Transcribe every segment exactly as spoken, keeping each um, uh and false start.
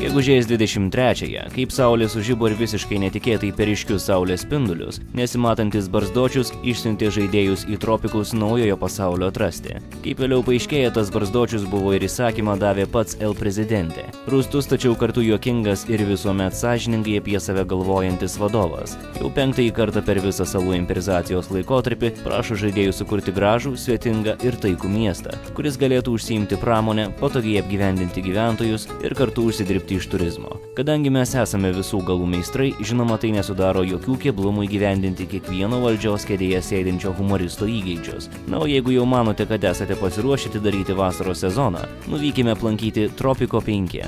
Gegužės dvidešimt trečiąją, kaip saulė sužibo ir visiškai netikėtai per ryškius saulės spindulius, nesimatantis barzdočius išsiuntė žaidėjus į tropikus naujojo pasaulio atrasti. Kaip vėliau paaiškėja, tas barzdočius buvo ir įsakymą davė pats El Presidente. Rūstus, tačiau kartu juokingas ir visuomet sąžiningai apie save galvojantis vadovas. Jau penktąjį kartą per visą salų imperizacijos laikotarpį prašo žaidėjų sukurti gražų, svetingą ir taikų miestą, kuris galėtų užsiimti pramonę, patogiai apgyvendinti gyventojus ir kartu užsidirbti iš turizmo. Kadangi mes esame visų galų meistrai, žinoma, tai nesudaro jokių keblumų įgyvendinti kiekvieno valdžios kėdėje sėdinčio humoristo įgeidžius. Na, o jeigu jau manote, kad esate pasiruošę atidaryti vasaros sezoną, nuvykime aplankyti Tropico penki.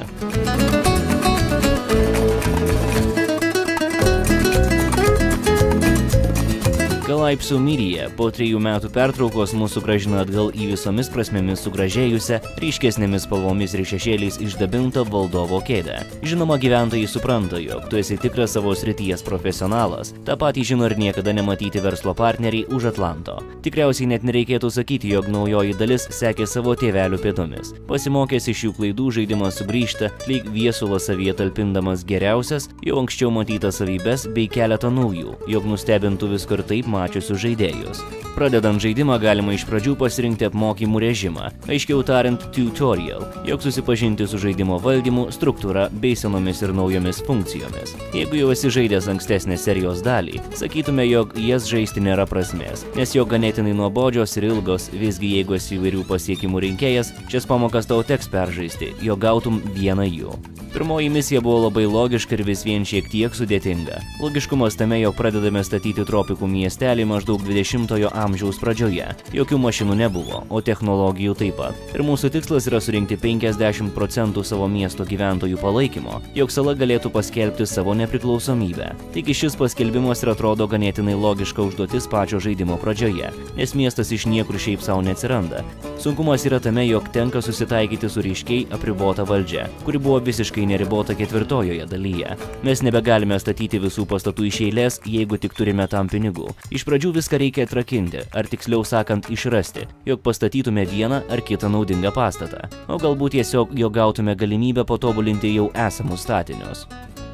Galaipsų Media po trejų metų pertraukos mūsų grąžina atgal į visomis prasmėmis sugražėjusią, ryškesnėmis spalvomis ir šešėliais išdabintą valdovo kėdę. Žinoma, gyventojai supranta, jog tu esi tikras savo srities profesionalas. Ta patį žino ir niekada nematyti verslo partneriai už Atlanto. Tikriausiai net nereikėtų sakyti, jog naujoji dalis sekė savo tėvelių pėdomis. Pasimokęs iš jų klaidų, žaidimas sugrįžta, lyg viesulas savyje talpindamas geriausias, jau anksčiau matytas savybes bei keletą naujų, jog nustebintų visko ir taip mačiusius žaidėjus. Pradedant žaidimą galima iš pradžių pasirinkti apmokymų režimą, aiškiau tariant tutorial, jog susipažinti su žaidimo valdymu, struktūra bei senomis ir naujomis funkcijomis. Jeigu jau esi žaidęs ankstesnės serijos dalį, sakytume, jog jas žaisti nėra prasmės, nes jo ganėtinai nuobodžios ir ilgos, visgi jeigu esi įvairių pasiekimų rinkėjas, šias pamokas tau teks peržaisti, jog gautum vieną jų. Pirmoji misija buvo labai logiška ir vis vien šiek tiek sudėtinga. Logiškumas tame, jog pradedame statyti tropikų miestelį maždaug dvidešimtojo amžiaus pradžioje. Jokių mašinų nebuvo, o technologijų taip pat. Ir mūsų tikslas yra surinkti penkiasdešimt procentų savo miesto gyventojų palaikymo, jog sala galėtų paskelbti savo nepriklausomybę. Taigi šis paskelbimas ir atrodo ganėtinai logiška užduotis pačio žaidimo pradžioje, nes miestas iš niekur šiaip savo neatsiranda. Sunkumas yra tame, jog tenka susitaikyti su ryškiai apribota valdžia, kuri buvo visiškai neribota ketvirtojoje dalyje. Mes nebegalime statyti visų pastatų iš eilės, jeigu tik turime tam pinigų. Iš pradžių viską reikia atrakinti, ar tiksliau sakant išrasti, jog pastatytume vieną ar kitą naudingą pastatą. O galbūt tiesiog, jog gautume galimybę patobulinti jau esamus statinius.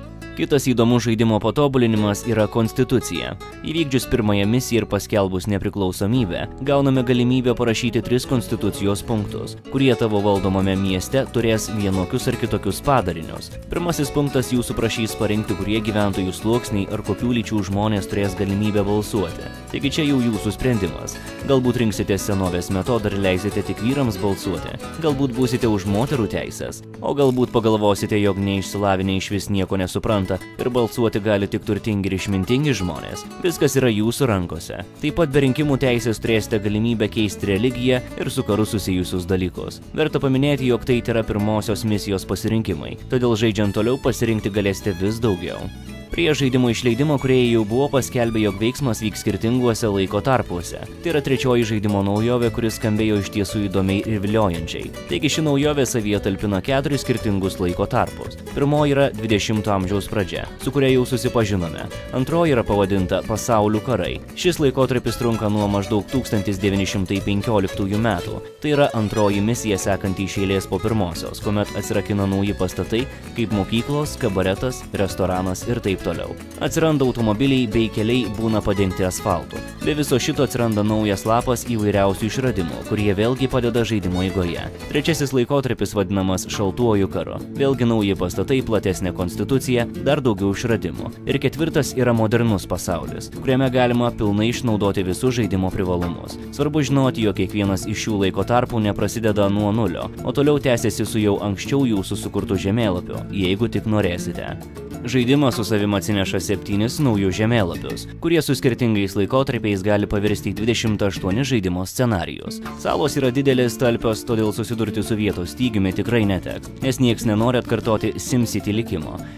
Kitas įdomus žaidimo patobulinimas yra konstitucija. Įvykdžius pirmąją misiją ir paskelbus nepriklausomybę, gauname galimybę parašyti tris konstitucijos punktus, kurie tavo valdomame mieste turės vienokius ar kitokius padarinius. Pirmasis punktas jūsų prašys parinkti, kurie gyventojų sluoksniai ar kokių lyčių žmonės turės galimybę balsuoti. Taigi čia jau jūsų sprendimas. Galbūt rinksite senovės metodą ir leisite tik vyrams balsuoti. Galbūt būsite už moterų teisės. O galbūt pagalvosite, jog neišsilavinę išvis nieko nesupranta ir balsuoti gali tik turtingi ir išmintingi žmonės. Viskas yra jūsų rankose. Taip pat be rinkimų teisės turėsite galimybę keisti religiją ir su karu susijusius dalykus. Verta paminėti, jog tai yra pirmosios misijos pasirinkimai, todėl žaidžiant toliau pasirinkti galėsite vis daugiau. Prieš žaidimo išleidimą kūrėjai jau buvo paskelbę, jog veiksmas vyks skirtinguose laiko tarpuose. Tai yra trečioji žaidimo naujovė, kuris skambėjo iš tiesų įdomiai ir viliojančiai. Taigi ši naujovė savyje talpina keturis skirtingus laiko tarpus. Pirmoji yra dvidešimto amžiaus pradžia, su kuria jau susipažinome. Antroji yra pavadinta Pasaulių karai. Šis laikotarpis trunka nuo maždaug tūkstantis devyni šimtai penkioliktųjų metų. Tai yra antroji misija sekanti iš eilės po pirmosios, kuomet atsirakina nauji pastatai, kaip mokyklos, kabaretas, restoranas ir taip toliau. Atsiranda automobiliai bei keliai būna padengti asfaltu. Be viso šito atsiranda naujas lapas įvairiausių išradimų, kurie vėlgi padeda žaidimo eigoje. Trečiasis laikotarpis vadinamas šaltuoju karu. Vėlgi nauji pastatai, platesnė konstitucija, dar daugiau išradimų. Ir ketvirtas yra modernus pasaulis, kuriame galima pilnai išnaudoti visus žaidimo privalumus. Svarbu žinoti, jog kiekvienas iš šių laiko tarpų neprasideda nuo nulio, o toliau tęsiasi su jau anksčiau jūsų sukurtu žemėlapiu, jeigu tik norėsite. Žaidimas su savim atsineša septynis naujus žemėlapius, kurie su skirtingais laikotarpiais gali pavirsti į dvidešimt aštuonis žaidimo scenarijus. Salos yra didelės, talpios, todėl susidurti su vietos stygiumi tikrai neteks, nes nieks nenori atkartoti SimCity likimo.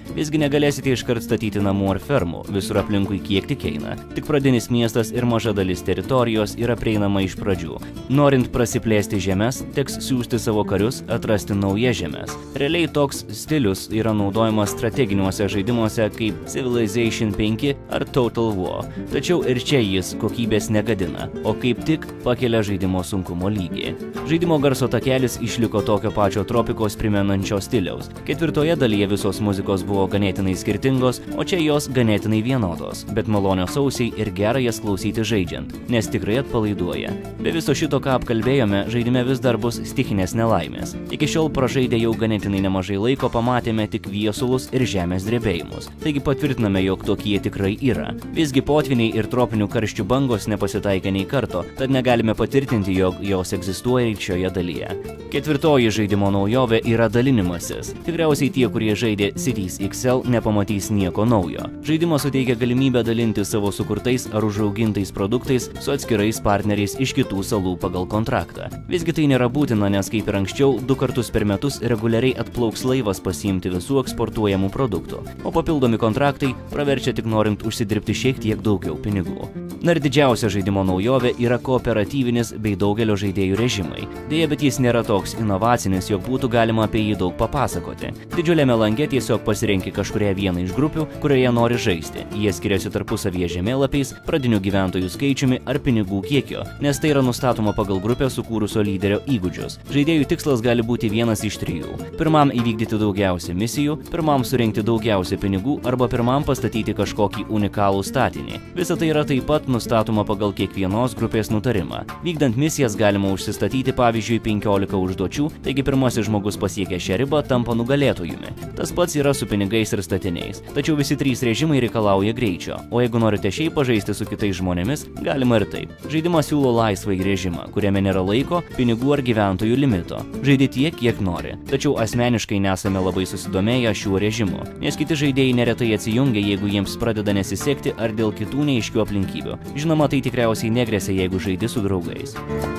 Visgi negalėsite iškart statyti namų ar fermų, visur aplinkui kiek tik eina. Tik pradinis miestas ir maža dalis teritorijos yra prieinama iš pradžių. Norint prasiplėsti žemes, teks siųsti savo karius atrasti naujas žemes. Realiai toks stilius yra naudojamas strateginiuose žaidimuose kaip Civilization penki ar Total War. Tačiau ir čia jis kokybės negadina, o kaip tik pakelia žaidimo sunkumo lygį. Žaidimo garso takelis išliko tokio pačio tropikos primenančio stiliaus. Ketvirtoje dalyje visos muzikos buvo ganėtinai skirtingos, o čia jos ganėtinai vienodos, bet malonios ausiai ir gera jas klausyti žaidžiant, nes tikrai atpalaiduoja. Be viso šito, ką apkalbėjome, žaidime vis dar bus stichinės nelaimės. Iki šiol pražaidę jau ganėtinai nemažai laiko pamatėme tik viesulus ir žemės drebėjimus, taigi patvirtiname, jog tokie tikrai yra. Visgi potviniai ir tropinių karščių bangos nepasitaikė nei karto, tad negalime patvirtinti, jog jos egzistuoja ir šioje dalyje. Ketvirtoji žaidimo naujovė yra dalinimasis. Tikriausiai tie, kurie žaidė Cities X L, nepamatys nieko naujo. Žaidimas suteikia galimybę dalinti savo sukurtais ar užaugintais produktais su atskirais partneriais iš kitų salų pagal kontraktą. Visgi tai nėra būtina, nes kaip ir anksčiau, du kartus per metus reguliariai atplauks laivas pasiimti visų eksportuojamų produktų, o papildomi kontraktai praverčia tik norint užsidirbti šiek tiek daugiau pinigų. Na ir didžiausia žaidimo naujovė yra kooperatyvinis bei daugelio žaidėjų režimai. Deja, bet jis nėra toks inovacinis, jog būtų galima apie jį daug papasakoti. Didžiuliame lange tiesiog pasirenki kažkurią vieną iš grupių, kurioje nori žaisti. Jie skiriasi tarpusavyje žemėlapiais, pradinių gyventojų skaičiumi ar pinigų kiekio, nes tai yra nustatoma pagal grupę sukūrusio lyderio įgūdžius. Žaidėjų tikslas gali būti vienas iš trijų. Pirmam įvykdyti daugiausia misijų, pirmam surinkti daugiausia pinigų arba pirmam pastatyti kažkokį unikalų statinį. Visa tai yra taip pat nustatoma pagal kiekvienos grupės nutarimą. Vykdant misijas galima užsistatyti pavyzdžiui penkiolika užduočių, taigi pirmasis žmogus pasiekę šią ribą tampa nugalėtojumi. Tas pats yra su pinigais ir statiniais. Tačiau visi trys režimai reikalauja greičio, o jeigu norite šiaip pažaisti su kitais žmonėmis, galima ir taip. Žaidimas siūlo laisvąjį režimą, kuriame nėra laiko, pinigų ar gyventojų limito. Žaidi tiek, kiek nori. Tačiau asmeniškai nesame labai susidomėję šiuo režimu, nes kiti žaidėjai neretai atsijungia, jeigu jiems pradeda nesisekti ar dėl kitų neaiškių aplinkybių. Žinoma, tai tikriausiai negresia, jeigu žaidi su draugais.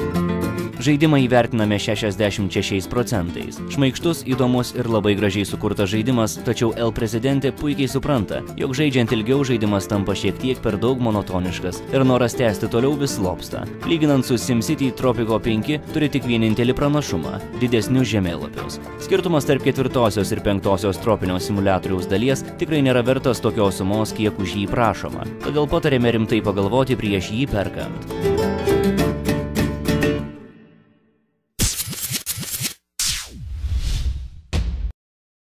Žaidimą įvertiname šešiasdešimt šešiais procentais. Šmaikštus, įdomus ir labai gražiai sukurtas žaidimas, tačiau El Presidente puikiai supranta, jog žaidžiant ilgiau žaidimas tampa šiek tiek per daug monotoniškas ir noras tęsti toliau vis slopsta. Lyginant su SimCity Tropico penki turi tik vienintelį pranašumą – didesnius žemėlapius. Skirtumas tarp ketvirtosios ir penktosios tropinio simuliatoriaus dalies tikrai nėra vertas tokios sumos, kiek už jį prašoma. Todėl patarėme rimtai pagalvoti prieš jį perkant.